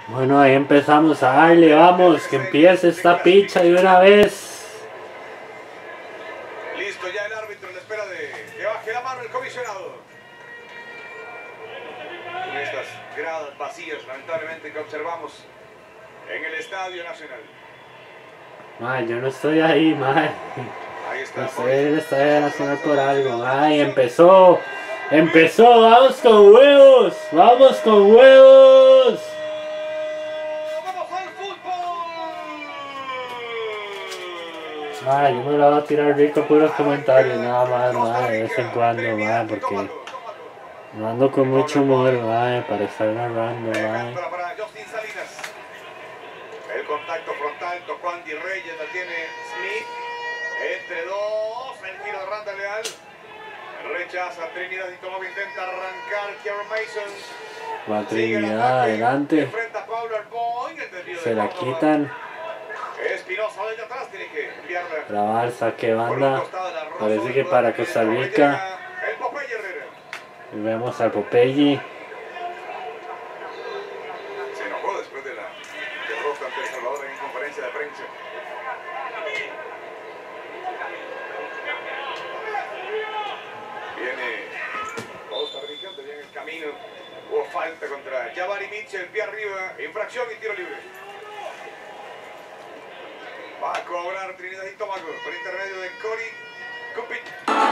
Bueno, ahí empezamos a darle, vamos, que empiece esta picha de una vez. Listo ya el árbitro en la espera de que baje la mano el comisionado. Con estas gradas vacías, lamentablemente, que observamos en el Estadio Nacional. Ay, yo no estoy ahí, madre. Ahí está. No estoy en el Estadio Nacional por algo. Ay, empezó, vamos con huevos, vamos con huevos. ¡Vamos al fútbol! Ay, yo me lo voy a tirar rico puros comentarios, nada más, madre, de vez en cuando, madre, porque no ando con mucho humor, madre, para estar narrando, madre. Para Justin Salinas. El contacto frontal, tocó Andy Reyes, la tiene Smith. Entre dos, el tiro de Randall Leal. Rechaza Trinidad y Tomago, intenta arrancar Kieran Mason. Va Trinidad adelante. Se la quitan. Espinosa desde atrás tiene que enviarla. Grabar, saque banda. Parece que para Costa Rica. El Popeye Herrera. Y vemos al Popeye. Se enojó después de la derrota ante El Salvador en conferencia de prensa. Viene Costa Rica, tenía en el camino. Hubo falta contra Jabari Mitchell, pie arriba, infracción y tiro libre. Va a cobrar Trinidad y Tobago por intermedio de Cory Cupit.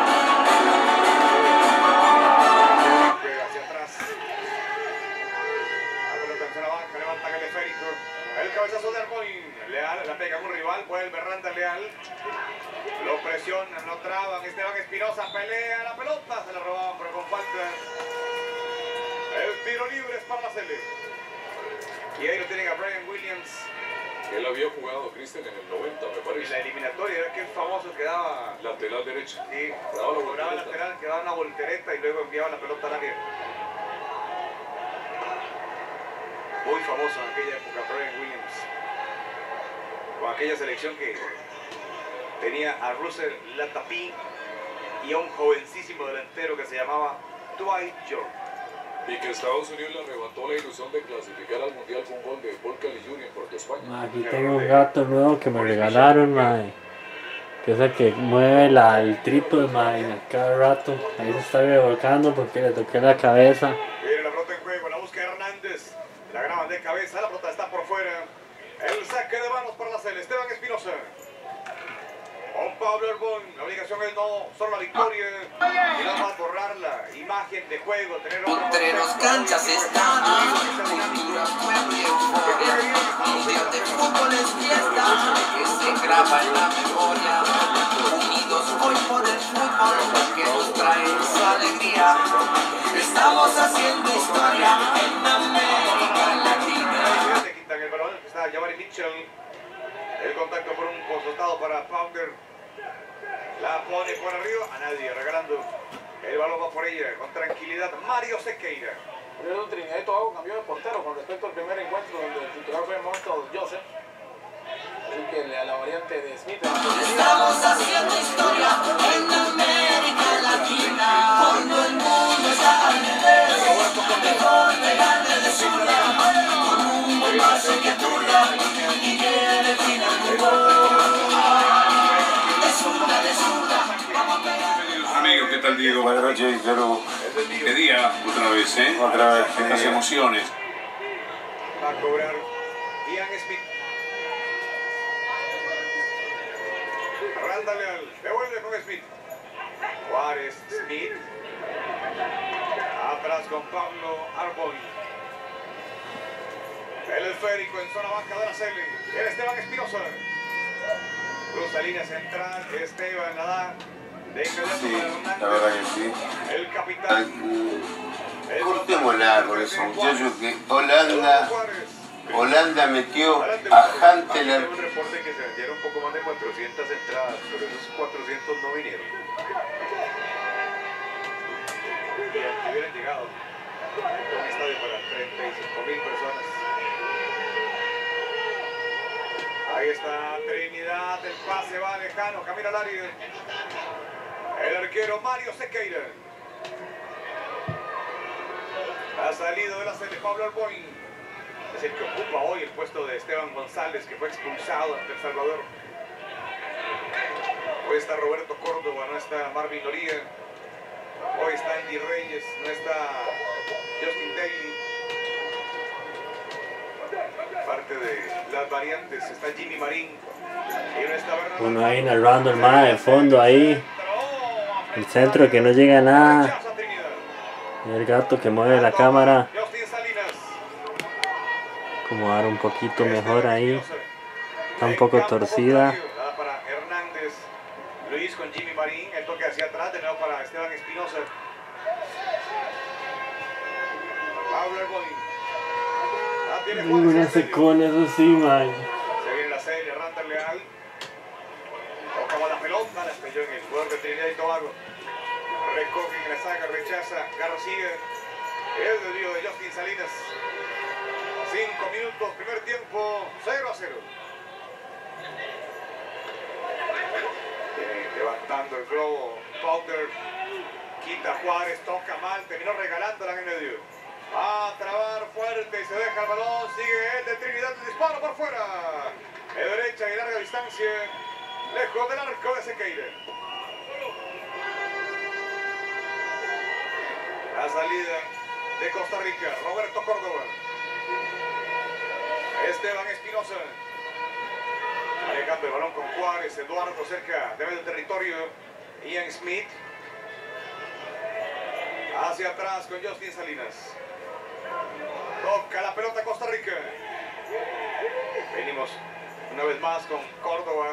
Hacia atrás. La pelota en zona baja, levanta el esférico. El cabezazo de Arboin. Leal la pega con un rival, vuelve Randall Leal. Lo presionan, lo traban. Esteban Espinosa pelea la pelota, se la robaban pero con falta. El tiro libre es para la Sele. Y ahí lo tienen a Brian Williams. Él había jugado, Cristian, en el 90, me En parece. la eliminatoria era aquel famoso que daba Lateral derecho. sí, Daba la cobraba voltereta. lateral, que daba una voltereta y luego enviaba la pelota al área. Muy famoso en aquella época Brian Williams. Con aquella selección que tenía a Russell Latapí y a un jovencísimo delantero que se llamaba Dwight York. Y que Estados Unidos le arrebató la ilusión de clasificar al Mundial con un gol de Paul Kelly Jr. en Puerto España. Aquí tengo un gato nuevo que me regalaron, madre. Que es el que mueve el trípode, madre, cada rato. Ahí se está revolcando porque le toqué la cabeza. Viene la pelota en juego, la busca Hernández. La graban de cabeza, la pelota está por fuera. El saque de manos para la Sele, Esteban Espinosa. Con Pablo Arbón, la obligación es no solo la victoria, sino más borrar la imagen de juego, tener Potreros, canchas, estadios, cultura, pueblo y euforia. Un día de fútbol es fiesta que se graba en la memoria. Unidos hoy por el fútbol que nos trae su alegría. Estamos haciendo historia en América Latina. Le quitan el balón, está Jabari Mitchell. El contacto por un costado para Pounder. La pone por arriba, a nadie, regalando. El balón va por ella, con tranquilidad. Mario Sequeira. Primero Trinidad y Tobago cambió de portero con respecto al primer encuentro donde el titular fue Monstad Joseph. Así que a la variante de Smith. Estamos haciendo historia en América Latina. Cuando el mundo está al revés, mejor pegarle de zurda. Con un buen pase que aturda y que defina el gol. De zurda, vamos a pegar. Amigo, ¿qué tal, Diego? Buenas noches, pero ¿Qué día? Otra vez, ¿eh? otra vez. Estas emociones. Va a cobrar Ian Smith. Randall Leal, devuelve con Smith. Juárez, Smith. Atrás con Pablo Arbón. El esférico en zona baja de la Sele. El Esteban Espinosa. Cruza línea central. Esteban la da. De inmediato Sí, para Hernández. la verdad que sí. El capitán. Cortémosla con eso, muchachos, que Juárez. Holanda metió a Huntelaar. Un reporte que se vendieron un poco más de 400 entradas, pero esos 400 no vinieron. Y aquí hubieran llegado a un estadio para 35.000 personas. Ahí está Trinidad, el pase va lejano, camina al área. El arquero Mario Sequeira. Ha salido de la Sele Pablo Arboin. Es el que ocupa hoy el puesto de Esteban González, que fue expulsado ante El Salvador. Hoy está Roberto Córdoba, no está Marvin Loría. Hoy está Andy Reyes, no está Justin Daly. Parte de las variantes está Jimmy Marín. Y no está Bernardo. Uno ahí narrando el más de fondo ahí. El centro que no llega a nada. Y el gato que mueve la cámara. Acomodar un poquito mejor ahí. Está un poco torcida. Para Hernández. Luis con Jimmy Marín. El toque hacia atrás. De nuevo para Esteban Espinosa. Pablo Erbolín. Una secona, eso sí, man. Se viene la serie. Randall Leal. Tocaba la pelota. La estrelló en el jugador de Trinidad y Tobago. Recoge en la saga. Rechaza García. El desvío de Justin Salinas. 5 minutos, primer tiempo, 0-0. Levantando el globo, Powder, quita Juárez, toca mal, terminó regalándola en el medio. Va a trabar fuerte y se deja el balón, sigue el de Trinidad, el disparo por fuera. De derecha y larga distancia, lejos del arco de Sequeira. La salida de Costa Rica, Roberto Córdoba. Esteban Espinosa. Manejando el balón con Juárez. Eduardo cerca de medio territorio. Ian Smith. Hacia atrás con Justin Salinas. Toca la pelota Costa Rica. Venimos una vez más con Córdoba.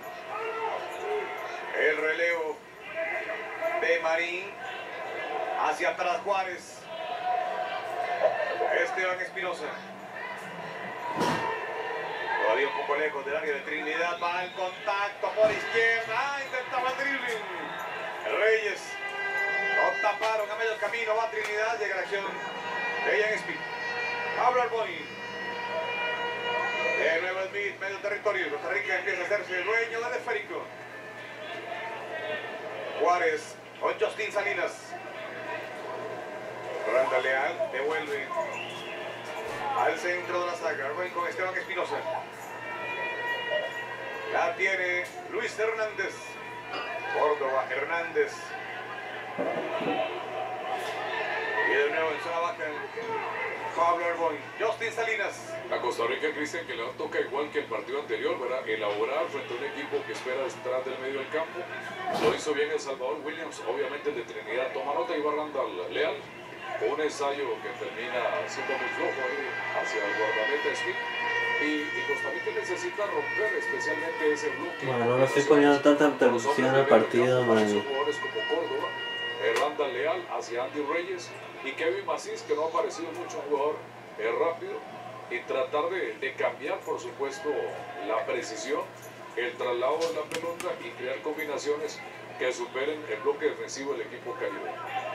El relevo de Marín. Hacia atrás Juárez. Esteban Espinosa. Todavía un poco lejos del área de Trinidad. Va el contacto por izquierda. Intentaba el dribbling. Reyes. Lo taparon a medio camino. Va Trinidad. Llega la acción de Ian Smith. Pablo Erbolín. De nuevo Smith. Medio territorio. Costa Rica empieza a hacerse el dueño del esférico. Juárez con Justin Salinas. Randall Leal. Devuelve al centro de la saga. Erbolín con Esteban Espinosa. La tiene Luis Hernández. Córdoba, Hernández. Y de nuevo en zona baja, Pablo Erbolín. Justin Salinas. A Costa Rica, Cristian, que le toca igual que el partido anterior, ¿verdad? Elaborar frente a un equipo que espera detrás del medio del campo. Lo hizo bien El Salvador. Williams, obviamente el de Trinidad, toma nota y va Randall Leal. Con un ensayo que termina siendo muy flojo ahí hacia el guardameta Smith. Y Costa Rica necesita romper especialmente ese bloque. Bueno, no le estoy poniendo tanta atención al partido, man. Jugadores como Córdoba, Randall Leal hacia Andy Reyes y Kevin Macís, que no ha aparecido mucho, un jugador rápido, y tratar de cambiar, por supuesto, la precisión, el traslado de la pelota y crear combinaciones que superen el bloque defensivo del equipo caribeño.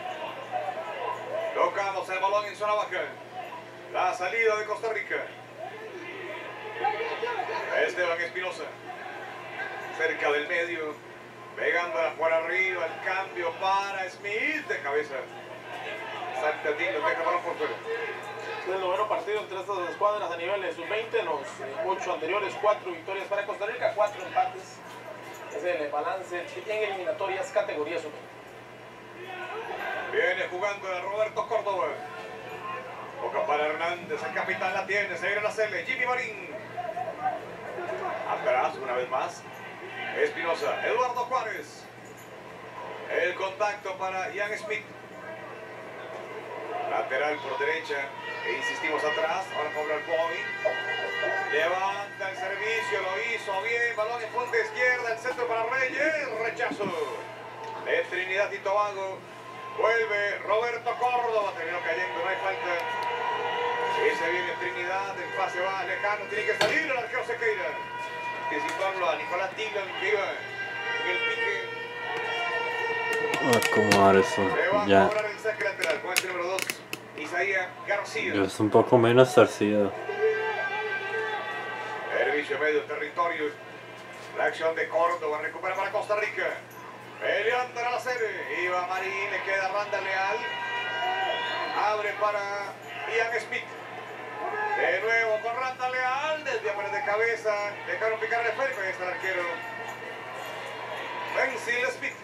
Tocamos el balón en zona baja. La salida de Costa Rica. Esteban Espinosa. Cerca del medio. Pegándola por arriba. El cambio para Smith de cabeza. Saltadillo, deja el balón por fuera. Es el noveno partido entre estas escuadras a nivel de sub-20. En los 8 anteriores, 4 victorias para Costa Rica, 4 empates. Es el balance en eliminatorias categoría sub-20. Viene jugando a Roberto Córdoba. Toca para Hernández, el capitán la tiene, se viene la cele, Jimmy Marín. Atrás, una vez más, Espinosa, Eduardo Juárez. El contacto para Ian Smith. Lateral por derecha, e insistimos atrás, ahora Pablo Erbolín. Levanta el servicio, lo hizo bien, balón en punta izquierda, el centro para Reyes, rechazo de Trinidad y Tobago. Vuelve Roberto Córdoba, terminó cayendo, no hay falta. Y se viene Trinidad, el pase va lejano, tiene que salir el arquero Sequeira. Anticiparlo a Nicolás Tiglan, que iba en el pique. Acomodar eso, Se va a ya. cobrar el saque lateral con este número 2, Isaías García. Es un poco menos torcido. Servicio medio territorio. La acción de Córdoba, recupera para Costa Rica. Peleando a la serie. Iba Marín, le queda Randall Leal. Abre para Ian Smith. De nuevo. Diápanes de cabeza, dejaron picar el esférico, ahí está el arquero. Bensil Smith.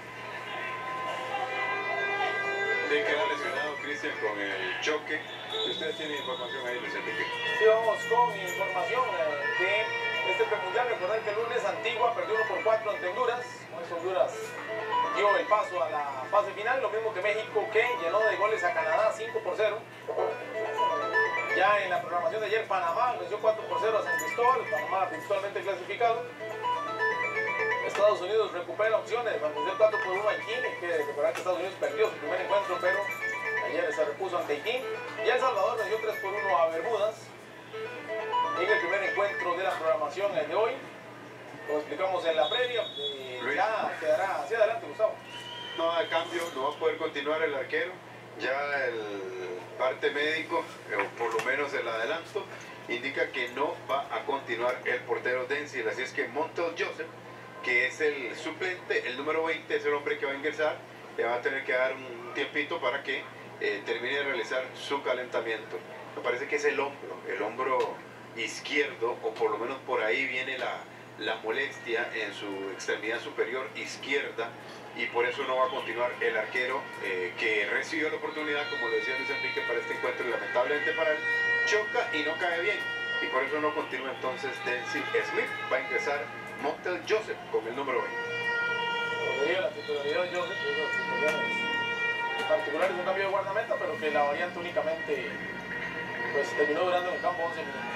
Sí, queda lesionado Cristian con el choque. Si ustedes tienen información ahí, Luis Enrique. Sí, vamos con información de este premundial. Recordar que el lunes Antigua perdió 1-4 ante Honduras. Honduras dio el paso a la fase final, lo mismo que México, que llenó de goles a Canadá 5-0. Ya en la programación de ayer, Panamá venció 4-0 a San Cristóbal. Panamá virtualmente clasificado. Estados Unidos recupera opciones, va a vencer 4-1 a Haití. Hay que recordar que Estados Unidos perdió su primer encuentro, pero ayer se repuso ante Haití. Y El Salvador venció 3-1 a Bermudas en el primer encuentro de la programación de hoy. Como explicamos en la previa, ya quedará hacia adelante, Gustavo. No, a cambio, no va a poder continuar el arquero. Ya el parte médico, o por lo menos el adelanto, indica que no va a continuar el portero Denzil. Así es que Montel Joseph, que es el suplente, el número 20, es el hombre que va a ingresar, le va a tener que dar un tiempito para que termine de realizar su calentamiento. Me parece que es el hombro izquierdo, o por lo menos por ahí viene la molestia en su extremidad superior izquierda, y por eso no va a continuar el arquero que recibió la oportunidad, como lo decía Luis Enrique, para este encuentro, y lamentablemente para él choca y no cae bien, y por eso no continúa entonces Denzil Smith. Va a ingresar Montel Joseph con el número 20. Como diría, la titularidad de Joseph es de las titularidades. En particular es un cambio de guardameta, pero que la variante únicamente pues terminó durando en el campo 11 minutos.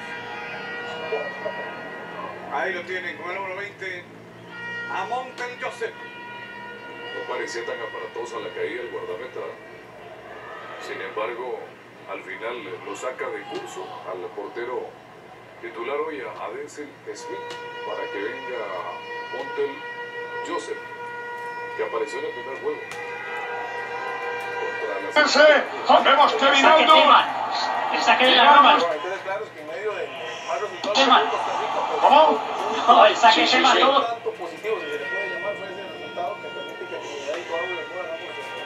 Ahí lo tienen con el número 20 a Montel Joseph. No parecía tan aparatosa la caída del guardameta. Sin embargo, al final lo saca de curso al portero titular hoy a Denzil Smith para que venga Montel Joseph, que apareció en el primer juego. ¡Hemos terminado! El saque de la Roma. Entonces, claro, es que en medio de mal resultado de Costa Rica, ¿Cómo? No, el saque se mató. tanto positivo, si se le puede llamar, fue ese resultado que permite que Trinidad y Tobago le puedan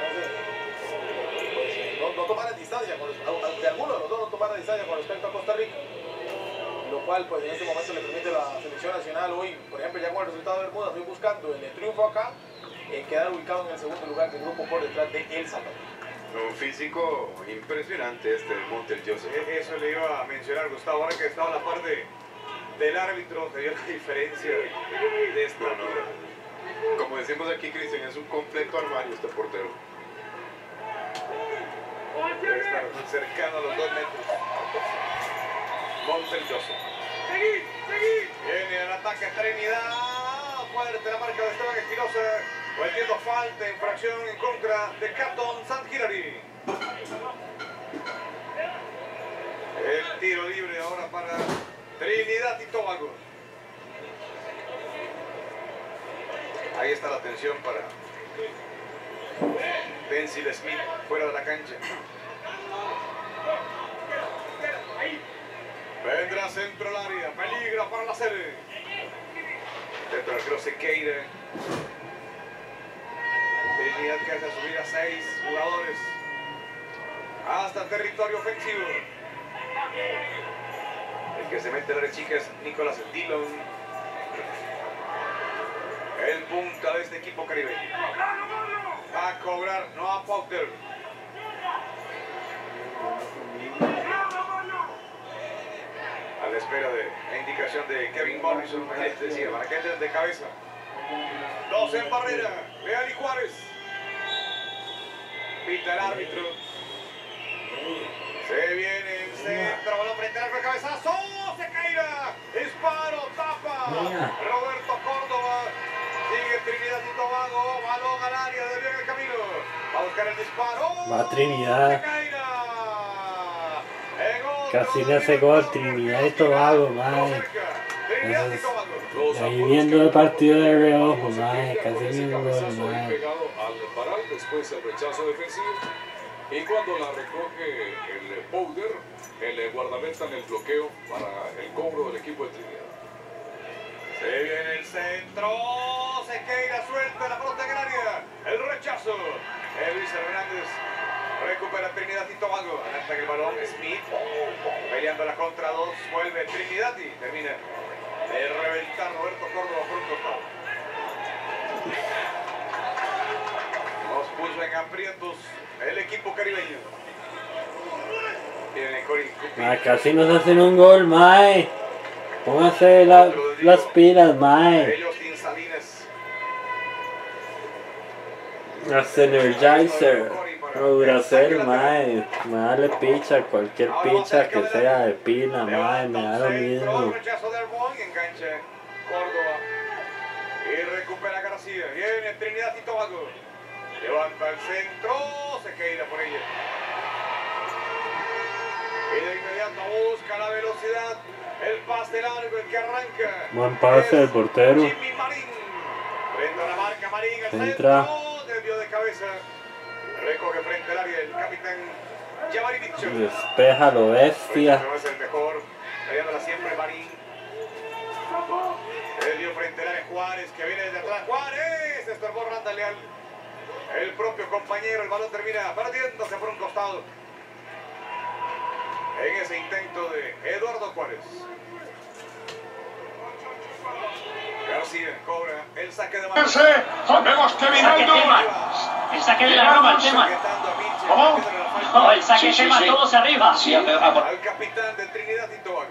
no tomar distancia, de alguno de los dos no tomar distancia con respecto a Costa Rica, lo cual pues en este momento le permite a la selección nacional hoy, por ejemplo, ya con el resultado de Bermuda, estoy buscando el triunfo acá, quedar ubicado en el segundo lugar del grupo por detrás de El Salvador. Un físico impresionante este Montel Joseph. Eso le iba a mencionar, Gustavo, ahora que estaba en la parte del árbitro, se vio la diferencia de esta. No. Como decimos aquí, Cristian, es un completo armario este portero. Debe estar cercano a los 2 metros. Montel Joseph. Viene al ataque Trinidad. Fuerte la marca de Esteban Espinosa. Cometiendo falta, infracción en contra de Caton Sanhilary. El tiro libre ahora para Trinidad y Tobago. Ahí está la atención para Denzil Smith fuera de la cancha. Vendrá centro al área, peligra para la sede. Dentro del arquero Sequeira. Trinidad que hace subir a 6 jugadores hasta el territorio ofensivo. El que se mete a la chica es Nicolás Dillon, el punta de este equipo caribeño. Va a cobrar Noah Powder. A la espera de la indicación de Kevin Morrison, decía, para que entren de cabeza. 2 en barrera, Leal y Juárez. Pita el árbitro. Se viene el centro, balón frente al arco, cabezazo, Sequeira, disparo, tapa, Roberto Córdoba, sigue Trinidad y Tobago, balón al área, desvía en el camino, va a buscar el disparo, Va Trinidad. Sequeira, Casi le hace gol Trinidad y Tobago, mae. Ahí viendo el partido de reojo, mae, casi ni un gol, mae. Pegado al paral, después el rechazo defensivo. Y cuando la recoge el Powder, el guardameta en el bloqueo para el cobro del equipo de Trinidad. Se viene el centro, Sequeira suelta la pelota en el área, el rechazo, Luis Hernández Recupera Trinidad y Tobago. Adelanta el balón. Smith peleando la contra 2. Vuelve Trinidad y termina de reventar Roberto Córdoba por un costado. Nos puso en aprietos el equipo caribeño. Tiene Cory Cupid. Casi nos hacen un gol, mae. Póngase las pilas, mae. Ellos sin Salinas. Las Energizer. Duracell, mae. Me dale picha, cualquier picha que sea de pila, mae. Me da lo mismo. Rechazo de Arbón y engancha Córdoba. Y recupera García. Viene Trinidad y Tobago. Levanta el centro. Se queda por ella. Y de inmediato busca la velocidad. El pase largo, el que arranca. Buen pase del portero. Jimmy Marín. Frente a la marca Marín. El Entra. centro. Desvío de cabeza. Recoge frente al área el capitán Javari Bicho. Despeja lo bestia. No es el mejor. Peleándola siempre Marín. Desvío frente al área Juárez, que viene desde atrás. Juárez. Estorbó Randall Leal. El propio compañero. El balón termina perdiéndose por un costado. En ese intento de Eduardo Juárez. García cobra el saque de mano. Vemos que Vidaldo. El saque de la Roma, el tema. ¿Cómo? No, el saque tema, todos arriba. Al capitán de Trinidad y Tobago.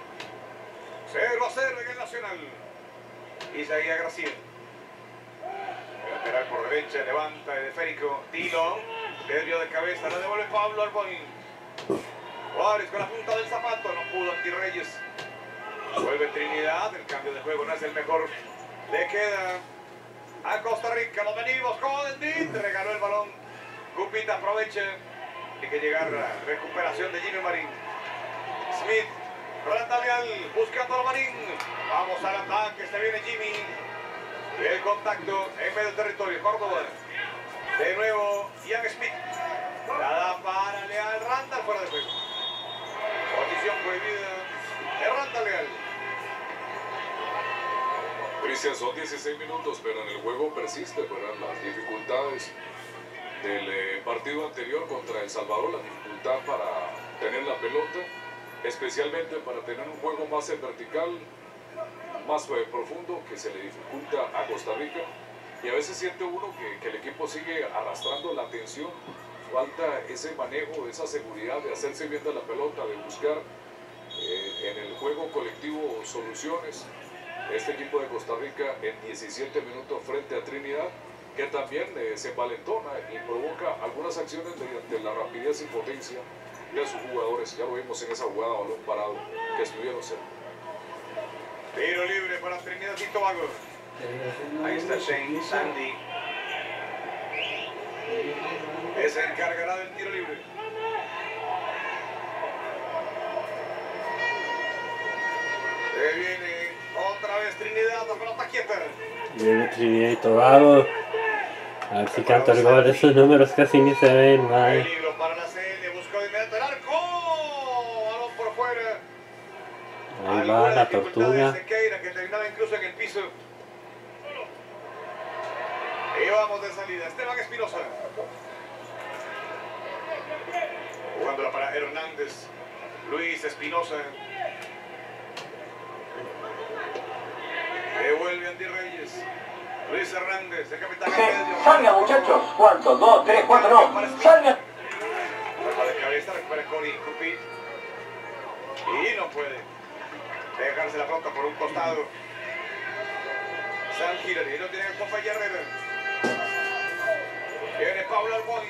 0-0 en el Nacional. Isaías García. Lateral por derecha, levanta el esférico. Tilo. Desvío de cabeza, la devuelve Pablo Arboni. Juárez con la punta del zapato, no pudo ante Reyes. Vuelve Trinidad, el cambio de juego no es el mejor. Le queda a Costa Rica, nos venimos con Smith, regaló el balón. Cupita aprovecha. Hay que llegar a la recuperación de Jimmy Marín. Smith, Rolanda Leal, buscando a Marín. Vamos al ataque, se viene Jimmy. Y el contacto en medio del territorio, Córdoba. De nuevo, Ian Smith. La da para Leal, Randall fuera de juego. Posición prohibida de Randall Leal. Cristian, son 16 minutos, pero en el juego persiste, ¿verdad? Las dificultades del partido anterior contra El Salvador, la dificultad para tener la pelota, especialmente para tener un juego más vertical, más profundo, que se le dificulta a Costa Rica. Y a veces siente uno que el equipo sigue arrastrando la tensión, falta ese manejo, esa seguridad de hacerse bien de la pelota, de buscar en el juego colectivo soluciones. Este equipo de Costa Rica en 17 minutos frente a Trinidad, que también se envalentona y provoca algunas acciones mediante la rapidez y potencia de sus jugadores. Ya lo vimos en esa jugada a balón parado que estuvieron cerca. Tiro libre para Trinidad y Tobago. Ahí está Shane Sandy. Se encargará del tiro libre. Se viene otra vez Trinidad, la pelota quieta. Viene Trinidad y Tobago. A ver si canta el gol. Esos números casi ni se ven, mae. Peligro para la CL, buscó de inmediato el arco. Balón por fuera. Ahí va la tortuga. Sequeira, que terminaba incluso en el piso. Y vamos de salida. Esteban Espinosa. Jugándola para Hernández. Luis Espinosa. Devuelve Andy Reyes. Luis Hernández, el capitán en medio. Salga, muchachos. ¿Cuánto? 2, 3, 4, no. Salga. Vuelva de cabeza, recupera Cory Cupid. Y no puede dejarse la pelota por un costado. San Hillary, no tiene el compañero Herrera. Viene Pablo Arboni.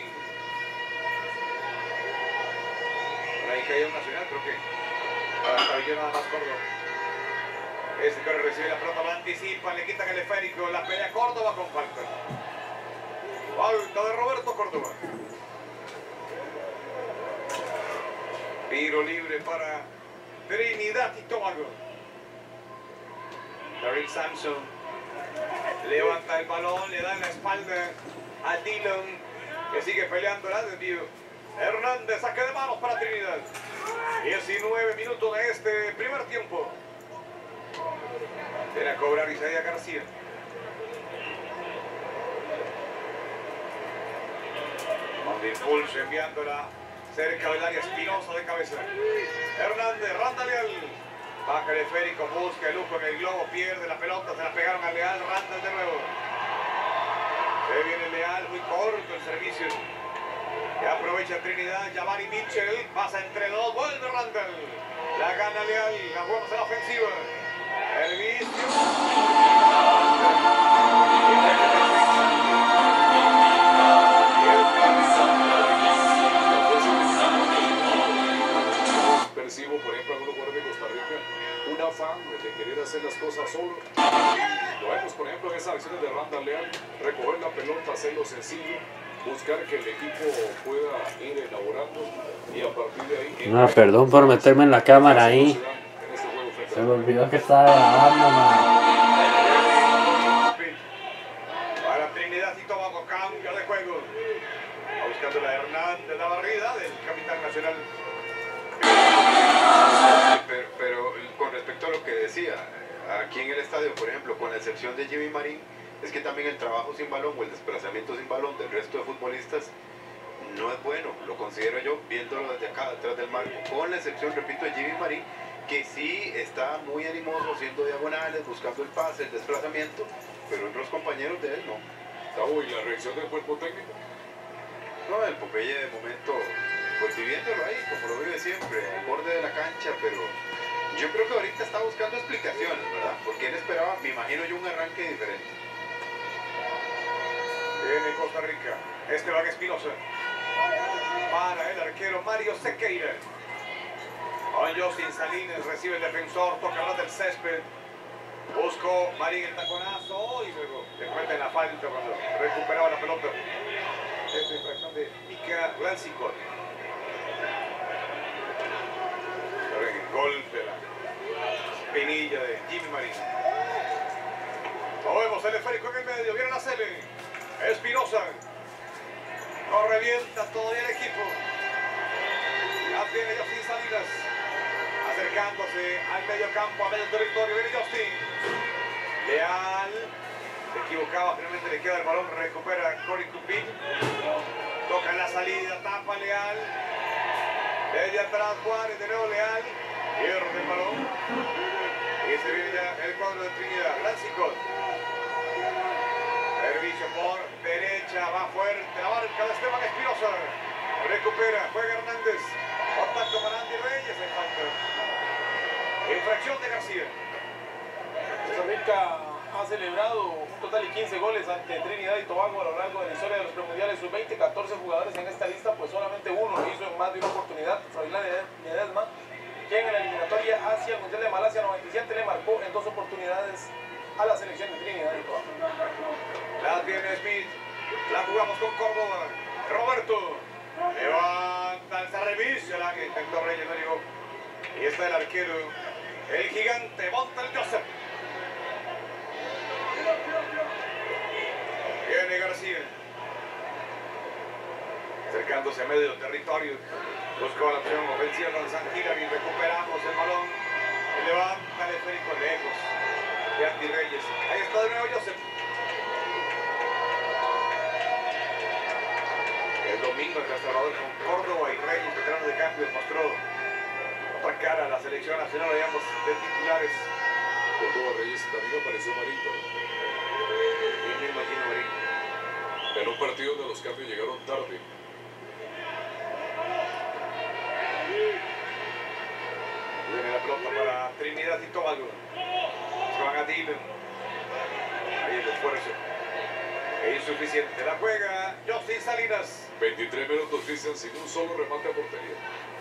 Ahí cayó un nacional, creo que. Caballero nada más Córdoba. Este que recibe la pelota, la anticipa, le quitan el esférico, la pelea Córdoba con falta. Falta de Roberto Córdoba. Tiro libre para Trinidad y Tobago. Daryl Sampson levanta el balón, le da en la espalda a Dillon, que sigue peleando el desvío. Hernández, saque de manos para Trinidad. 19 minutos de este primer tiempo. Viene a cobrar Isaías García. De impulso enviándola cerca del área. Espinosa de cabeza. Hernández, Randa Leal. Baja el esférico, busca el lujo en el globo, pierde la pelota, se la pegaron al Leal, Randall de nuevo. Se viene Leal, muy corto el servicio. Que aprovecha Trinidad, Javari Mitchell, pasa entre dos, vuelve Randall. La gana Leal, la jugamos en la ofensiva. El vicio. Percibo, por ejemplo, algunos jugadores de Costa Rica un afán de querer hacer las cosas solo. Lo vemos, por ejemplo, en esas acciones de Randall Leal, recoger la pelota, hacerlo sencillo, buscar que el equipo pueda ir elaborando y a partir de ahí... No, perdón por meterme en la cámara ahí. Se me olvidó que estaba grabando, man. Para Trinidad y Tobago, cambio de juego. Va buscando la Hernández, la barrida del capitán nacional. Pero con respecto a lo que decía, aquí en el estadio, por ejemplo, con la excepción de Jimmy Marín, es que también el trabajo sin balón o el desplazamiento sin balón del resto de futbolistas no es bueno, lo considero yo, viéndolo desde acá, detrás del marco, con la excepción, repito, de Jimmy Marín, que sí está muy animoso haciendo diagonales, buscando el pase, el desplazamiento, pero otros compañeros de él no. ¿Y la reacción del cuerpo técnico? No, el Popeye de momento, pues viviéndolo ahí, como lo vive siempre, al borde de la cancha, pero yo creo que ahorita está buscando explicaciones, ¿verdad? Porque él esperaba, me imagino yo, un arranque diferente. Viene Costa Rica, Esteban Espinosa. Para el arquero Mario Sequeira. Con Justin Salinas recibe el defensor, toca más del césped. Buscó Marín el taconazo y luego le cometen la falta cuando recuperaba la pelota. Esta infracción de Mika Lancicot. El golpe, la pinilla de Jimmy Marín. Lo vemos, el esférico en el medio, viene la Cele. Espinosa. No revienta todavía el equipo. Ya tiene Justin Salinas. Acercándose al medio campo, a medio territorio. Viene Justin. Leal. Se equivocaba, finalmente le queda el balón. Recupera Cory Cupín. Toca en la salida, tapa Leal. Desde atrás Juárez, de nuevo Leal. Pierde el balón. Y se viene ya el cuadro de Trinidad. Lancicot. Servicio por derecha, va fuerte, la marca de Esteban Espinosa. Recupera, juega Hernández. Contacto para Andy Reyes, hay falta. Infracción de García. Costa Rica ha celebrado un total de 15 goles ante Trinidad y Tobago a lo largo de la historia de los premundiales sub-20. 14 jugadores en esta lista, pues solamente uno lo hizo en más de una oportunidad. Froilán Ledesma, quien en la eliminatoria hacia el Mundial de Malasia 97 le marcó en 2 oportunidades a la selección de Trinidad y Tobago. La tiene Smith, la jugamos con Córdoba. Roberto levanta el servicio, la que intentó Reyes, no llegó. Y está el arquero, el gigante, monta el Joseph. Viene García, acercándose a medio territorio. Buscó la opción ofensiva con San Hilary, recuperamos el balón. Y levanta el esférico lejos de Andy Reyes. Ahí está de nuevo Joseph. El domingo el Salvador con Córdoba y Reyes, veterano de cambio, mostró otra cara a la selección nacional, digamos, de titulares. Córdoba Reyes también apareció Marín, Y me imagino Marín. en un partido donde los cambios llegaron tarde. Viene la pelota para Trinidad y Tobago. Se van a Dylan. Ahí el esfuerzo. Es insuficiente. La juega Justin Salinas. 23 minutos, Cristian, sin un solo remate a portería.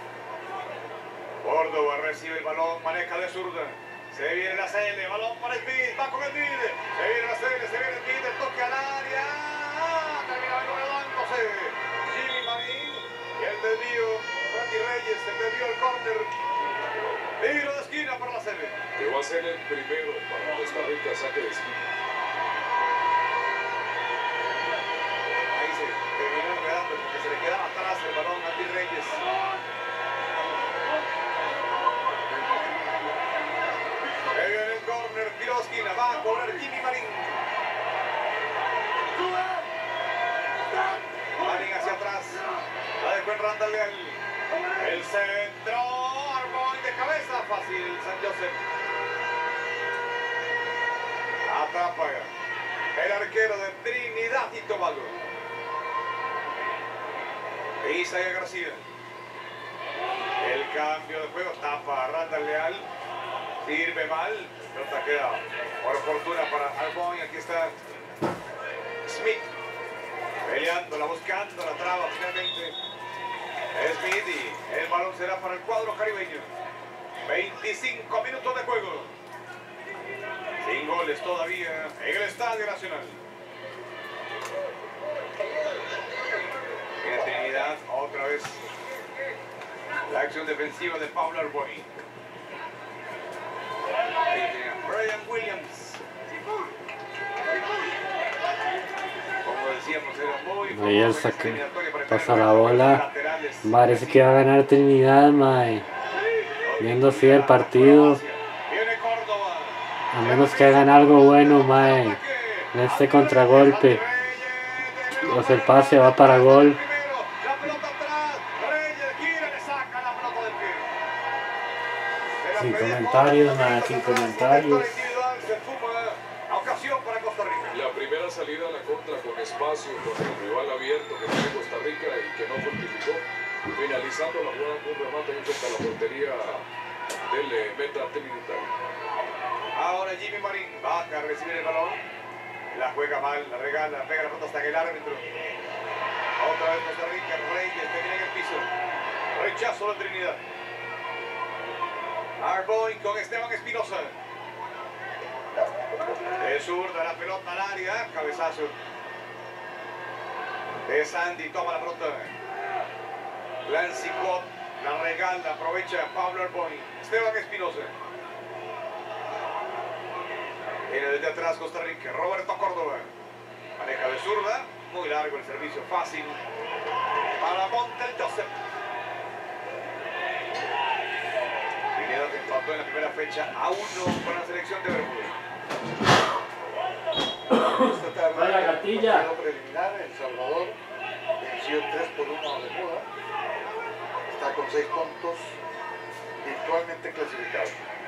Córdoba recibe el balón, maneja de zurda. Se viene la Cele, balón para Smith, va con Smith. Se viene la Cele, se viene Smith, el toque al área. Termina redonándose. Jimmy Marín y el desvío. Andy Reyes, el desvío al córner. Tiro de esquina para la Cele. Que va a ser el primero para Costa Rica, saque de esquina. Ahí se terminó enredando porque se le quedaba atrás el balón a Andy Reyes. Ahí viene el córner, tiro de esquina, va a cobrar Jimmy Marín. Marín hacia atrás. Randall Leal. El centro, Arboin de cabeza, fácil, San Joseph. Atrapa el arquero de Trinidad y Tobago. Isaías García. El cambio de juego, tapa a Randall Leal. Sirve mal, pelota queda por fortuna para Arboin. Aquí está Smith. Peleándola, buscando la traba finalmente. Smith y el balón será para el cuadro caribeño. 25 minutos de juego. Sin goles todavía en el Estadio Nacional. En Trinidad, otra vez la acción defensiva de Pablo Arboin. Ahí tenía Brian Williams. Como decíamos, era muy Ahí el saque. Pasa la bola. Parece que va a ganar Trinidad, mae. Viendo así el partido. A menos que hagan algo bueno, mae. En este contragolpe. Pues el pase va para gol. Sin comentarios, mae, sin comentarios. La primera salida a la contra con espacio, con el rival abierto que tiene Costa Rica y que no fructificó. Finalizando la jugada con un remate frente a la portería del meta trinitario. Ahora Jimmy Marín baja a recibir el balón. La juega mal, la regala, pega la pelota hasta que el árbitro. Otra vez Costa Rica, Reyes termina en el piso. Rechazo de Trinidad. Arboin con Esteban Espinosa. De zurda la pelota al área, cabezazo de Sandy, toma la pelota. Clancy Cott, la regala, aprovecha Pablo Arboin. Esteban Espinosa. Viene desde atrás Costa Rica, Roberto Córdoba. Maneja de zurda, muy largo el servicio, fácil para Montel Joseph. Trinidad empató en la primera fecha a 1 con la selección de Bermuda. ¡Vaya gatilla! Preliminar, El Salvador venció 3-1 a Bermuda. Está con 6 puntos, virtualmente clasificado.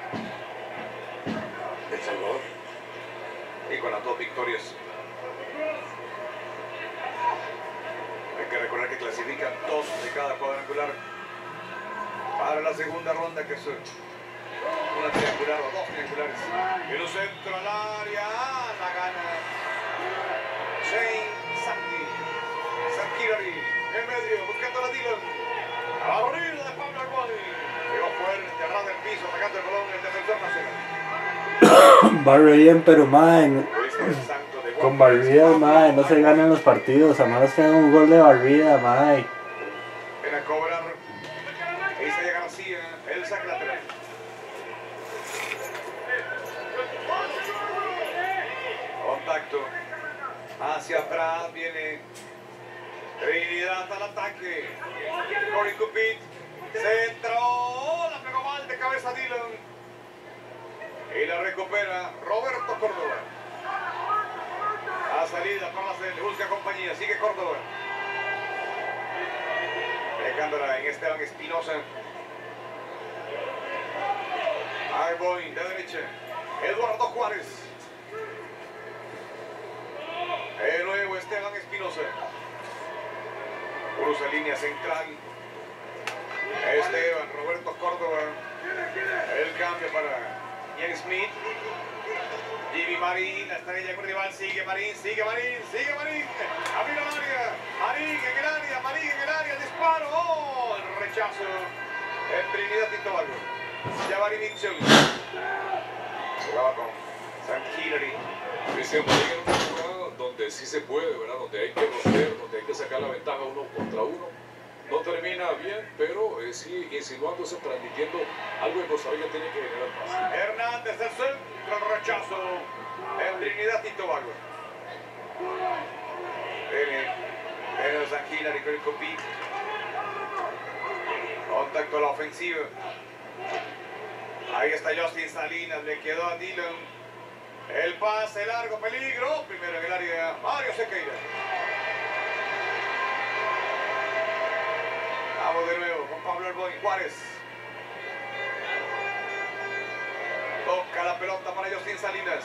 El Salvador. Y con las 2 victorias. Hay que recordar que clasifican 2 de cada cuadrangular para la segunda ronda, que es una triangular o 2 triangulares. Y un centro al área, la gana Shane Sandy. Sankirari, en medio, buscando la Dylan. Arriba de Pablo Arboin. Llegó fuerte, agarrado el piso, sacando el balón el defensor nacional. Barrio bien, pero mae, con barrida, mae, no se ganan los partidos, a menos que hagan un gol de barrida, mae. Viene a cobrar Isaías García, el saque lateral. Contacto hacia atrás, viene Trinidad al ataque. Corey Cupid, centro, la pegó mal de cabeza Dylan. Y la recupera Roberto Córdoba. A salida para la CL, busca compañía, sigue Córdoba. Dejándola en Esteban Espinosa. Arboin de derecha. Eduardo Juárez. De nuevo Esteban Espinosa. Cruza línea central. Esteban, Roberto Córdoba. El cambio para Ian Smith. Jimmy Marín, la estrella con rival, sigue Marín, sigue Marín, sigue Marín. Abrió el área, Marín en el área, Marín en el área, el disparo. ¡Oh! El rechazo en Trinidad y Tobago. Jabari Mitchell. Jugaba con Sam Hillary. Cristian Marín en una jugada donde sí se puede, ¿verdad? Donde hay que romper, donde hay que sacar la ventaja 1 contra 1. No termina bien, pero sí insinuándose, transmitiendo algo que Costa Rica tiene que generar más. Hernández del centro, el rechazo en Trinidad y Tobago. Viene San Hillary con el copí. Contacto a la ofensiva. Ahí está Justin Salinas, le quedó a Dylan. El pase largo, peligro. Primero en el área, Mario Sequeira. Vamos de nuevo con Pablo Arboin Juárez. Toca la pelota para Justin Salinas.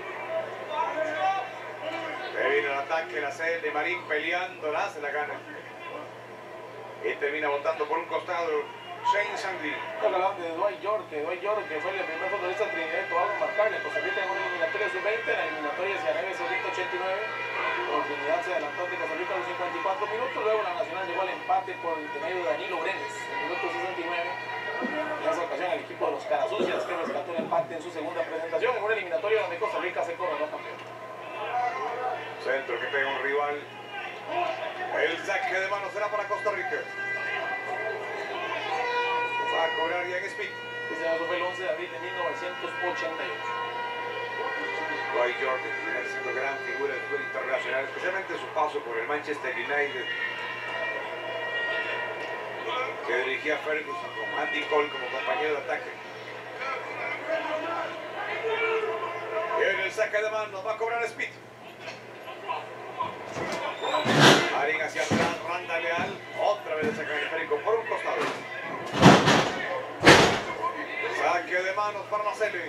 Se viene el ataque, la sede de Marín peleando, la hace la gana. Y termina botando por un costado Shane Sandy. Estamos hablando de Dwight York, que fue el primer futbolista de Trinidad y Tobago en marcarle a Costa Rica en una eliminatoria sub-20, en la eliminatoria hacia Arabia Saudita 89. Por Trinidad se adelantó ante Costa Rica a los 54 minutos, luego la Nacional llegó al empate por el intermedio de Danilo Brenes en el minuto 69. En esa ocasión el equipo de los Carasucias que rescató el empate en su segunda presentación en una eliminatoria donde Costa Rica se coronó campeón. Centro que pega un rival. El saque de mano será para Costa Rica. Va a cobrar Ian Smith. Ese fue el 11 de abril de 1988. Dwight York viene siendo gran figura del fútbol internacional, especialmente su paso por el Manchester United, que dirigía a Ferguson con Andy Cole como compañero de ataque. Viene el saque de manos, va a cobrar Smith. Marín hacia atrás, Randa Leal, otra vez el saque de Férico por un costado. Saque de manos para la Cele.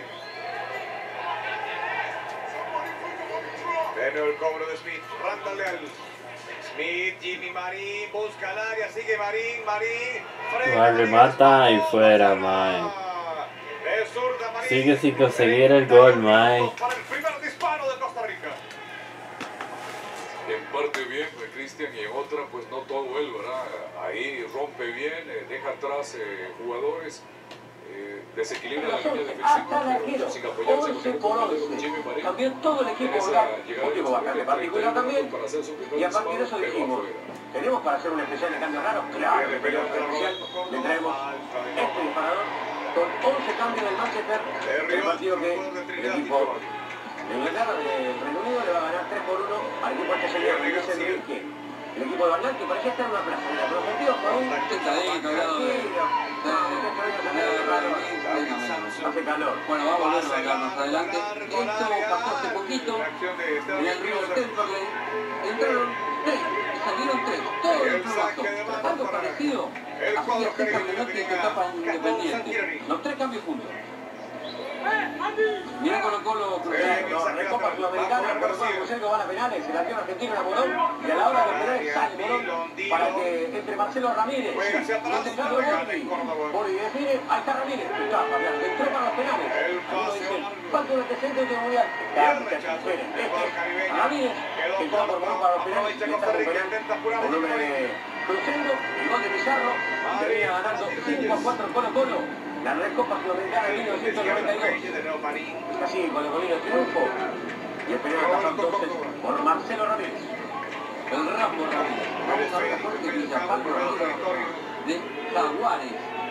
Viene el cobro de Smith, Randa Leal. Smith, Jimmy Marín, busca el área, sigue Marín, frena. Remata y fuera, mae. Sigue sin conseguir el gol, mae. Para el primer disparo de Costa Rica. En parte bien, Cristian, y en otra, pues no todo él, ¿verdad? Ahí rompe bien, deja atrás jugadores, desequilibra la línea defensiva, pero sin apoyarse con Jimmy Marín. Cambió todo el equipo, un equipo bastante particular también. Y a partir de eso dijimos, ¿tenemos para hacer un especial de cambio raro? Claro, pero especial le traemos este disparador con 11 cambios del Manchester, el partido que el equipo de Inglaterra, de Reino Unido, le va a ganar 3-1 al equipo este señor, que es el equipo de Bernal, que parecía estar en una plaza, en el sentido con un sentadito al lado de... Hace calor. Bueno, vamos a verlo acá más adelante. Esto pasó hace poquito en el Río Centro, que entraron 3 y salieron 3. Todo el club bastó. Algo parecido hacía este campeonato que etapa Independiente. Los 3 cambios juntos. Mira Colo-Colo Cruzeiro, Recopa Sudamericana, Colo-Colo Cruzeiro van a penales, el campeón argentino era Morón, y a la hora de los penales sale Morón para que entre Marcelo Ramírez, Bori define, ahí está Ramírez, entró para los penales. Algunos dicen, falta un antecedente de mundial. Ramírez, que entró por Morón para los penales, y está recuperando el nombre de Cruzeiro, el gol de Pizarro, y termina ganando 5-4 Colo-Colo. La Recopa Sudamericana de 1992. Así, con el Colino triunfo. Y el penal pasó entonces por Marcelo Ramírez. El Rambo Ramírez. Vamos a ver mejor que Villapalma de Jaguares,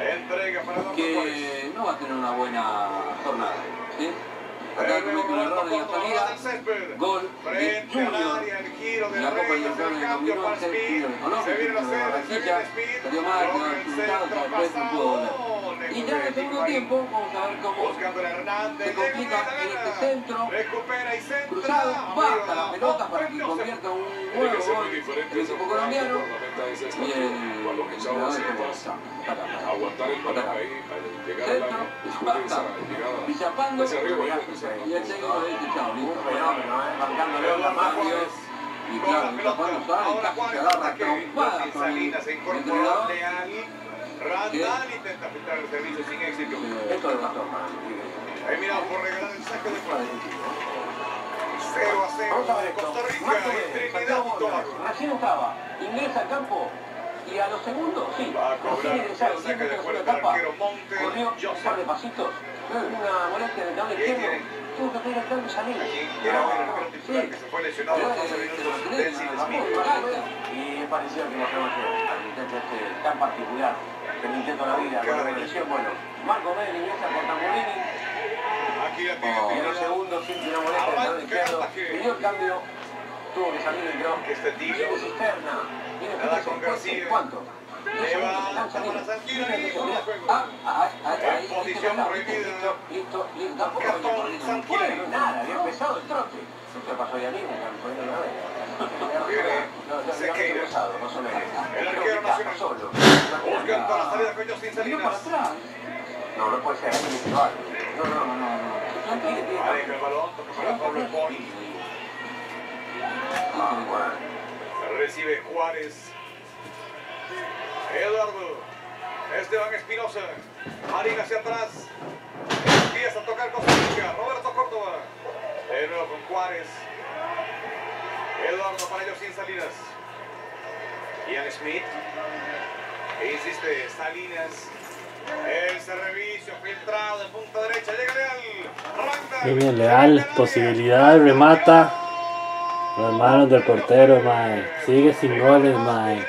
que no va a tener una buena jornada. ¿Sí? Acá comete un error en la salida. Gol de Junior en la Copa Libertadores de 2011. Junior de Colombia, de Barranquilla. Salió mal, quedó expulsado, después no pudo volver. Y ya en el segundo tiempo, vamos a ver cómo se complica en este centro. Cruzado, baja la pelota para que convierta un nuevo gol el equipo colombiano. Y el jugador aguantar el balón ahí, llegar al centro, baja, Villapando, y el técnico le dice chao, listo. Bancándole la mano. Y claro, Villapando sale, casi se agarra trompadas con el entrenador. Randall intenta filtrar el servicio sin éxito. Esto es más normal. Ahí mira por regalar el saque de fuera. 0-0. Vamos a ver esto. Costa Rica y Trinidad y Tobago. Recién entraba, ingresa al campo y a los segundos, sí, va a cobrar el saque de fuera del arquero Monte. Corrió un par de pasitos, una molestia en el cable izquierdo. Tuvo que pedir el cambio y salir. Era bueno el arquero titular que se fue lesionado a los 11 minutos del Smith. Y es parecido que nos al intento este tan particular. El intento de la vida, con la lesión, bueno, Marco Medel ingresa por Tamburini. Aquí la tiene. Y en los segundos, sin una molestia en el lado izquierdo, pidió el cambio, tuvo que salir, entró. Que este tibio. Viene Cisterna, viene Nada con García. ¿cuánto? Levanta para Sanquilani, fuera de juego. En posición prohibida. Listo. Tampoco había Sanquilani. nada, había empezado el trote. ¿Qué pasó ya mismo? Sequeira. El arquero nacional. Buscando la salida con Justin Salinas. No puede ser individual. No. Aleja el balón, toca para Pablo Pony. Recibe Juárez. Eduardo. Esteban Espinosa. Marín hacia atrás. Empieza a tocar Costa Rica. Roberto Córdoba. De nuevo con Juárez. Eduardo para ellos sin Salinas. Ian Smith. Insiste Salinas. El servicio filtrado de punta derecha. Llega Leal. Viene Leal. Posibilidad. Remata. Las manos del portero, mae. Sigue sin goles, mae.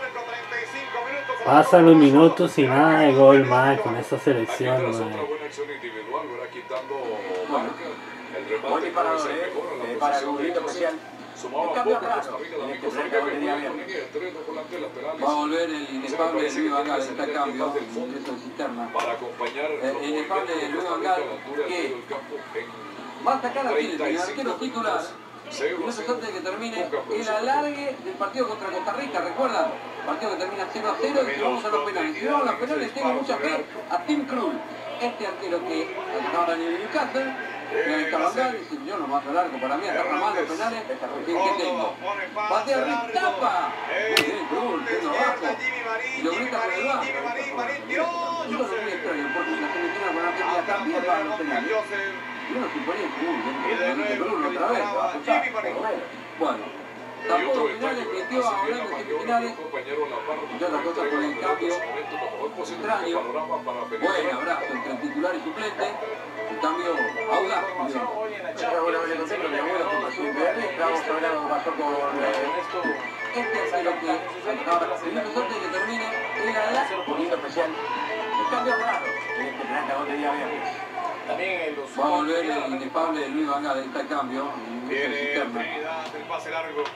Pasan los minutos y nada de gol, mae, con esta selección, mae. Otra buena acción individual, ¿verdad? Quitando marca. El remate Buen disparador, para el cubrito especial. Sumaba poco Costa Rica, también Costa Rica que juega con línea de 3, 2 volantes laterales. Va a volver el inefable de Luis Van Gaal, está cambio, ingreso en cisterna. Para acompañar El inefable de Luis Van Gaal, que va a sacar a Chile, el arquero titular, minutos antes de que termine el alargue del partido contra Costa Rica, ¿recuerdan? Partido que termina 0-0 y vamos a los penales. Si vamos a los penales, tengo mucha fe a Tim Krul, este arquero que estaba en el Newcastle. Está Van Gaal, dice, yo no mato el arco, para mí está mal los penales, ¿qué tengo? Patea arriba, tapa. Muy bien, Krul, que abajo. Y lo grita por el bajo. Esto es muy extraño, porque la selección con Argentina también va a los penales. Y uno se ponía Krul, otra vez, va a escuchar. Bueno, tampoco finales, metió a Holanda en semifinales. Y otra cosa con el cambio extraño. Buen abrazo entre el titular y suplente. Un cambio audaz. Mi abuelo fue presidente de Riestra, vamos a ver algo que pasó con Este es lo que ahora, minutos antes de que termine el alargue. poniendo especial. El cambio raro en este planeta donde día viernes. También en los... Va a volver el inefable de Luis Van Gaal, está el cambio. Viene Trinidad, el pase largo.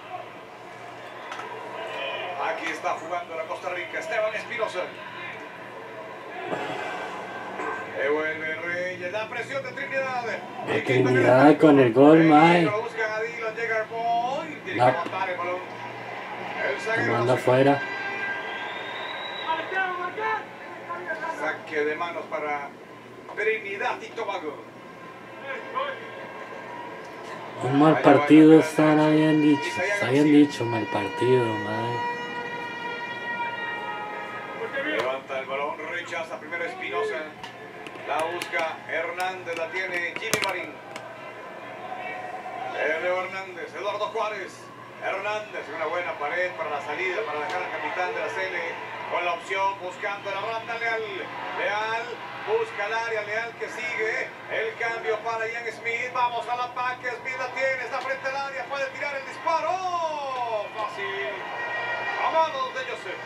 Aquí está jugando la Costa Rica, Esteban Espinosa. Devuelve Reyes, la presión de Trinidad. Trinidad con el gol, mae. Lo buscan a Dillon, llega el boy. Tiene que aguantar el balón. El zaguero Tomando afuera. Saque de manos para Trinidad y Tobago. Un mal partido habían dicho mal partido, mae. Levanta el balón, rechaza primero Espinosa. La busca Hernández, la tiene Jimmy Marín. Leo Hernández, Eduardo Juárez. Hernández, una buena pared para la salida, para dejar al capitán de la Sele con la opción, buscando la rata Leal. Leal busca el área, Leal que sigue. El cambio para Ian Smith. Vamos al ataque, Smith la tiene, está frente al área, puede tirar el disparo. Fácil. A manos de Joseph.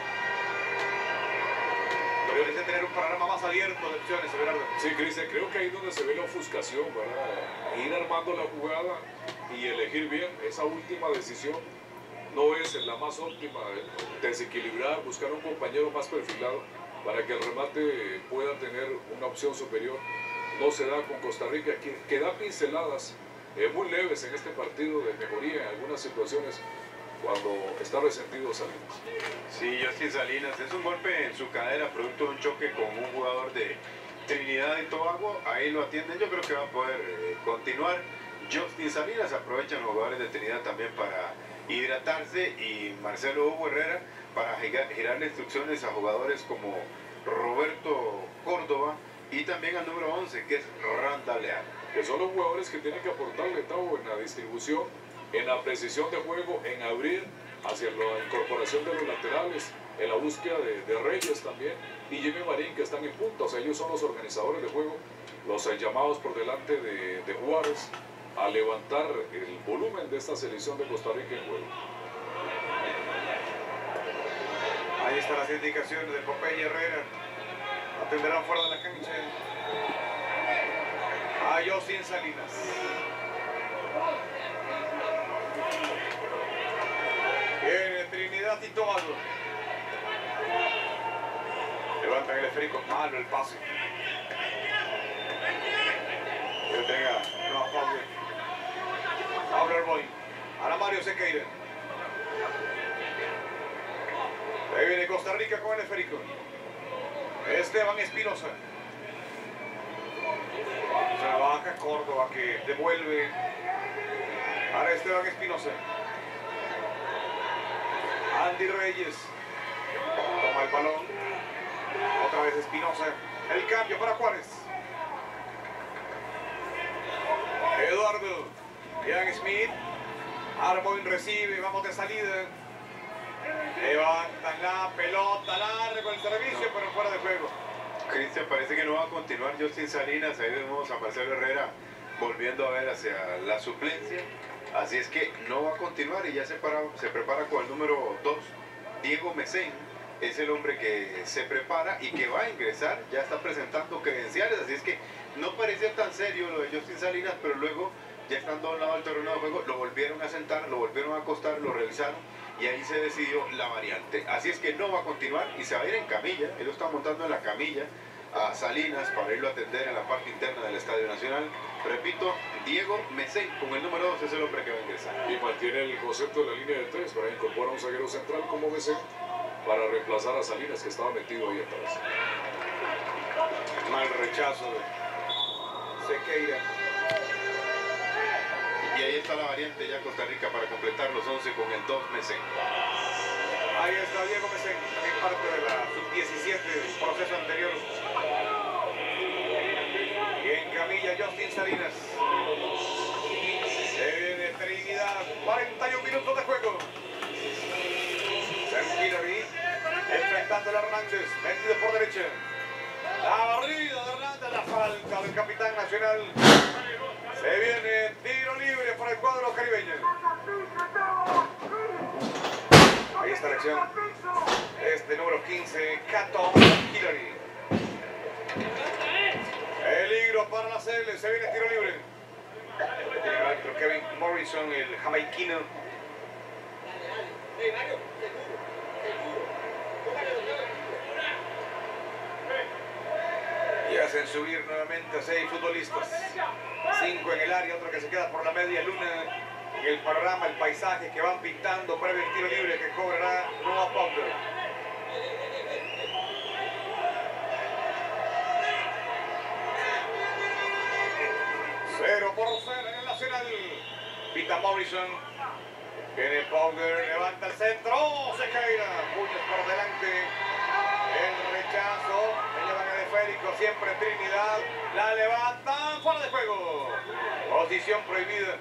Debería tener un panorama más abierto de opciones, Everardo. Sí, Cristian, creo que ahí es donde se ve la ofuscación, ¿verdad? Ir armando la jugada y elegir bien esa última decisión no es la más óptima. Desequilibrar, buscar un compañero más perfilado para que el remate pueda tener una opción superior. No se da con Costa Rica, que da pinceladas muy leves en este partido de mejoría en algunas situaciones cuando está resentido Salinas. Sí, Justin Salinas es un golpe en su cadera producto de un choque con un jugador de Trinidad y Tobago. Ahí lo atienden, yo creo que va a poder continuar. Justin Salinas, aprovechan los jugadores de Trinidad también para hidratarse, y Marcelo Hugo Herrera para girarle instrucciones a jugadores como Roberto Córdoba y también al número 11, que es Randall Leal. Que son los jugadores que tienen que aportarle, Tavo, en la distribución, en la precisión de juego, en abrir hacia la incorporación de los laterales, en la búsqueda de Reyes también, y Jimmy Marín, que están en punta. O sea, ellos son los organizadores de juego, los llamados por delante de Juárez a levantar el volumen de esta selección de Costa Rica en juego. Ahí están las indicaciones de Popeye Herrera. Atenderán fuera de la cancha a Justin Salinas. Viene Trinidad y Tobago. Levantan el esférico, malo el pase. Que lo tenga Noah Fowler. Fowler Boy. Ahora Mario Sequeira. Ahí viene Costa Rica con el esférico. Esteban Espinosa. Trabaja Córdoba que devuelve. Ahora Esteban Espinosa. Andy Reyes. Toma el balón. Otra vez Espinosa. El cambio para Juárez. Eduardo. Ian Smith. Arboin recibe. Vamos de salida. Levantan la pelota larga con el servicio, pero fuera de juego. Cristian, parece que no va a continuar Justin Salinas. Ahí vemos a Marcelo Herrera volviendo a ver hacia la suplencia. Así es que no va a continuar y ya se prepara con el número 2, Diego Mesén. Es el hombre que se prepara y que va a ingresar. Ya está presentando credenciales. Así es que no parecía tan serio lo de Justin Salinas, pero luego, ya estando a un lado del terreno de juego, lo volvieron a sentar, lo volvieron a acostar, lo revisaron. Y ahí se decidió la variante. Así es que no va a continuar y se va a ir en camilla. Él lo está montando en la camilla a Salinas para irlo a atender en la parte interna del Estadio Nacional. Repito, Diego Mesén con el número 2 es el hombre que va a ingresar. Y mantiene el concepto de la línea de 3 para incorporar a un zaguero central como Mesén para reemplazar a Salinas, que estaba metido ahí atrás. Mal rechazo de Sequeira. Y ahí está la variante ya Costa Rica para completar los 11 con el 2 Mesén. Ahí está Diego Mesén, también parte de la sub-17 del proceso anterior. Y en camilla Justin Salinas. Se viene Trinidad, 41 minutos de juego. Sam Hillary enfrentando a Hernández, metido por derecha. La barrida de Hernández, la falta del capitán nacional. Se viene tiro libre para el cuadro caribeño. Ahí está la acción. Este número 15, Cato Hillary. Peligro para la CL, se viene tiro libre. El árbitro Kevin Morrison, el jamaiquino. Y hacen subir nuevamente a 6 futbolistas. 5 en el área, otro que se queda por la media luna. En el panorama, el paisaje que van pintando previo el tiro libre que cobrará Noah Fowler. Cero por 0 en el Nacional. Pita Morrison. Viene Fowler, levanta el centro. ¡Oh! Sequeira. Puños por delante. El rechazo. Le llevan el esférico. Siempre Trinidad. La levantan. Fuera de juego. Posición prohibida.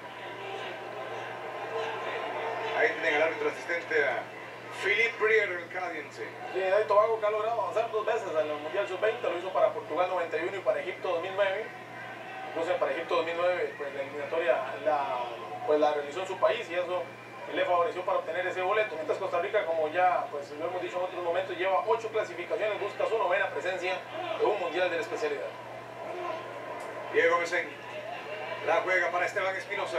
Ahí tienen al árbitro asistente a Philippe Brier, el canadiense. Trinidad y Tobago que ha logrado avanzar 2 veces al Mundial Sub-20. Lo hizo para Portugal 91 y para Egipto 2009. Incluso para Egipto 2009, pues la eliminatoria la realizó en su país y eso le favoreció para obtener ese boleto. Mientras Costa Rica, como ya pues lo hemos dicho en otros momentos, lleva 8 clasificaciones, busca su 9ª presencia en un mundial de la especialidad. Diego Mesén la juega para Esteban Espinosa.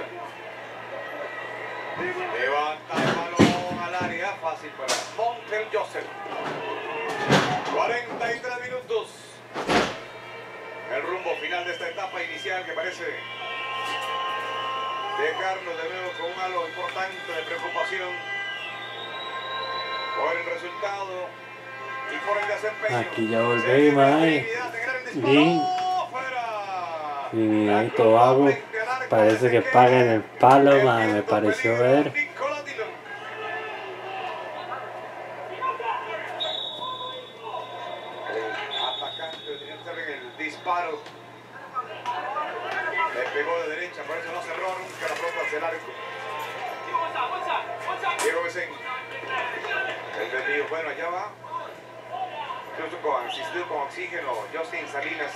Levanta el balón al área, fácil para Montel Joseph. 43 minutos. El rumbo final de esta etapa inicial que parece dejarnos de nuevo con un halo importante de preocupación por el resultado y por el desempeño. Aquí ya volvemos, Bien. Trinidad y Tobago parece que pagan el palo, me pareció ver. Disparo. Le pegó de derecha, por eso no cerró nunca la pelota hacia el arco. Diego Mesén. El desvío, bueno, allá va. Incluso asistido con oxígeno, Justin Salinas.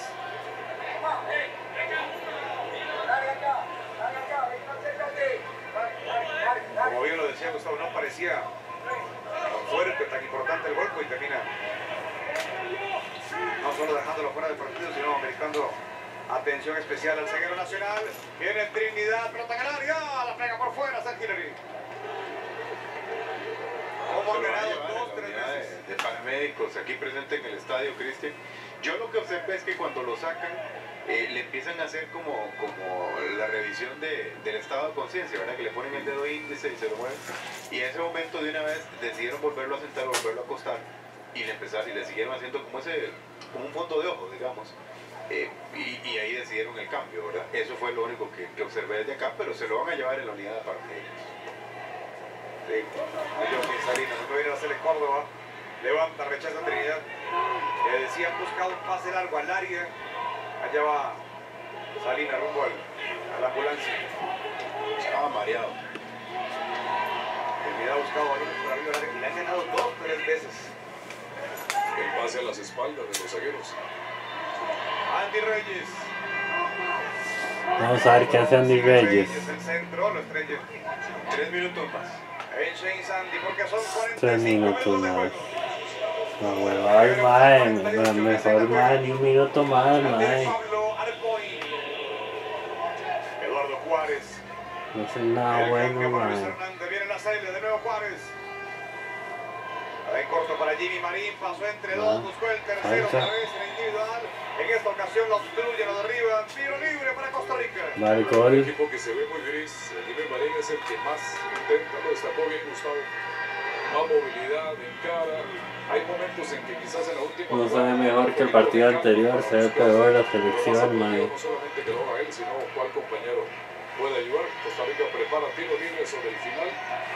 Como bien lo decía Gustavo, no parecía tan fuerte, tan importante el golpe y termina no solo dejándolo fuera del partido, sino americando atención especial al zaguero nacional. Viene Trinidad, pelota en el área, la pega por fuera, Sam Hillary. hemos ganado 2-3 veces. De paramédicos aquí presente en el estadio, Cristian. Yo lo que observé es que cuando lo sacan, le empiezan a hacer como la revisión del estado de conciencia, ¿verdad? Que le ponen el dedo índice y se lo mueven. Y en ese momento de una vez decidieron volverlo a sentar, volverlo a acostar y le siguieron haciendo como un fondo de ojo, digamos. Y ahí decidieron el cambio, ¿verdad? Eso fue lo único que observé desde acá, pero se lo van a llevar en la unidad de paramédicos. Sí, Joaquín Salinas, no viene a hacerle Córdoba. Levanta, rechaza Trinidad. Le decían buscado un pase largo al área. Allá va Salinas rumbo a la ambulancia. Estaba mareado. Trinidad ha buscado balones por arriba del área y le han ganado 2-3 veces. El pase a las espaldas de los zagueros. Andy Reyes. Vamos a ver qué hace Andy Reyes. El centro, lo estrella. 3 minutos más. En Shane Sandy, porque son 3 minutos de más. juego. No, huevón, mae. Mejor más, ni un minuto más, mae. Pablo Arpoy. Eduardo Juárez. No es nada bueno, mae. Viene la serie de nuevo Juárez. En corto para Jimmy Marín, pasó entre dos, buscó el tercero otra vez en el individual. En esta ocasión lo obstruye, lo derriba. Tiro libre para Costa Rica. Un equipo que se ve muy gris. Jimmy Marín es el que más intenta, lo destacó bien Gustavo. Más movilidad, encara. Hay momentos en que quizás en la última... No sabe mejor que el partido anterior, se ve peor la selección, mae. No solamente quedó a él, sino cuál compañero puede ayudar. Costa Rica prepara tiro libre sobre el final.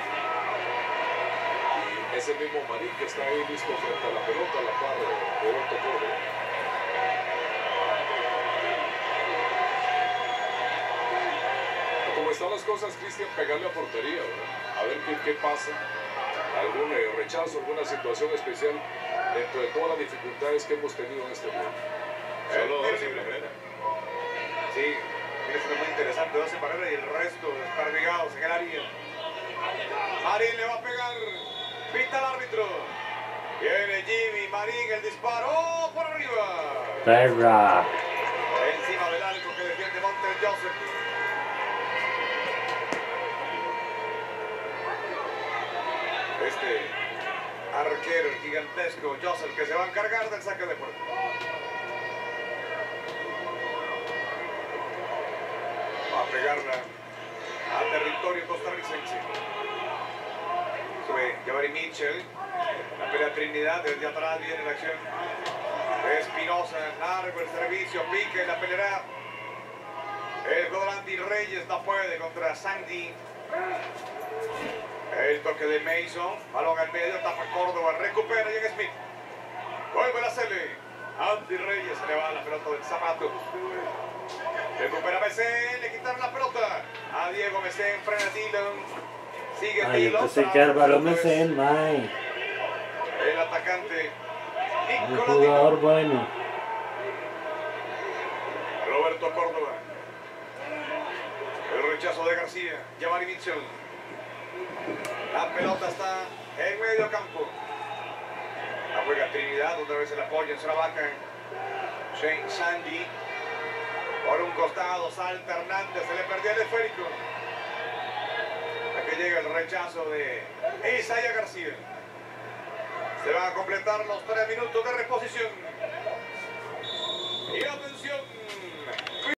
Y es el mismo Marín que está ahí listo frente a la pelota, a la par de Roberto Córdoba. Como están las cosas, Cristian, pegarle a portería, ¿verdad? A ver qué pasa. Algún rechazo, alguna situación especial dentro de todas las dificultades que hemos tenido en este juego. Solo 2 en barrera. Sí, es muy interesante, 2 en barrera y el resto desperdigados en el área. Marín le va a pegar, pita el árbitro. Viene Jimmy Marín, el disparo por arriba. Perra. Encima del arco que defiende Montes Joseph. Este arquero gigantesco, Joseph, que se va a encargar del saque de puerta. Va a pegarla a territorio costarricense. Sube Jabari Mitchell. La pelea Trinidad, desde atrás viene la acción. Espinosa, largo el servicio, pique, la peleará. El jugador Andy Reyes no puede contra Sandy. El toque de Mason, balón al medio, tapa Córdoba, recupera Jan Smith. Vuelve la Cele. Andy Reyes se le va la pelota del zapato. Recupera Mesén, le quitaron la pelota. A Diego Mesén, frena Dillon. Sigue Ay, yo Dillon. pensé que el balón me se mae. El atacante Un Nicolás jugador Dillon. bueno. Roberto Córdoba. El rechazo de García. Jabari Mitchell. La pelota está en medio campo. La juega Trinidad, otra vez el apoyo en zona baja. Shane Sandy. Por un costado, salta Hernández, se le perdió el esférico. Aquí llega el rechazo de Isaías García. Se van a completar los 3 minutos de reposición. Y atención.